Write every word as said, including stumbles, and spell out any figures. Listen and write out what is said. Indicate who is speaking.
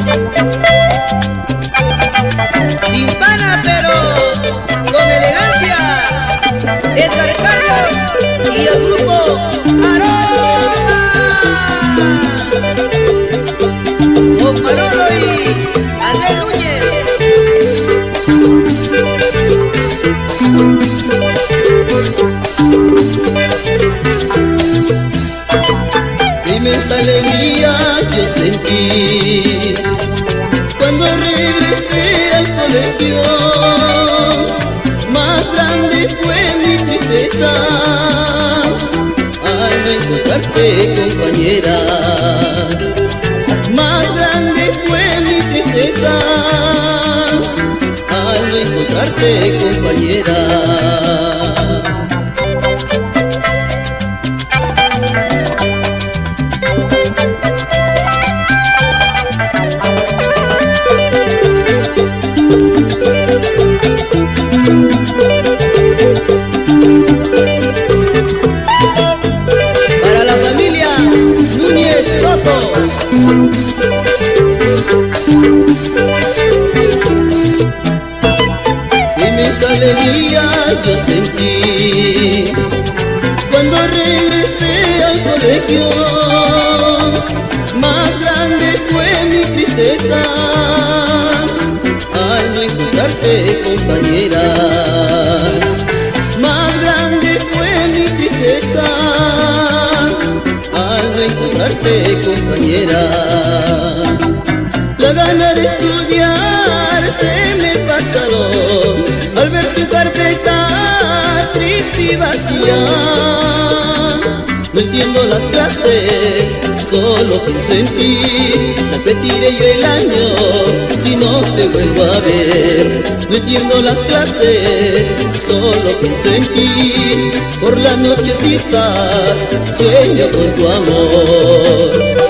Speaker 1: Sin pana pero con elegancia, Edgar Carlos y el grupo Aroca, con Manolo y Andrés Núñez.
Speaker 2: Inmensa alegría yo sentí cuando regresé al colegio. Más grande fue mi tristeza al no encontrarte, compañera. Más grande fue mi tristeza al no encontrarte, compañera.
Speaker 1: Para la familia Núñez Soto.
Speaker 2: Inmensa alegría yo sentí cuando regresé al colegio. Más grande fue mi tristeza al no encontrarte, compañera. Más grande fue mi tristeza al no encontrarte, compañera. La gana de estudiar se me pasó al ver tu carpeta triste y vacía. No entiendo las clases, solo pienso en ti. Repetiré yo el año si no te vuelvo a ver. No entiendo las clases, solo pienso en ti. Por las nochecitas sueño con tu amor.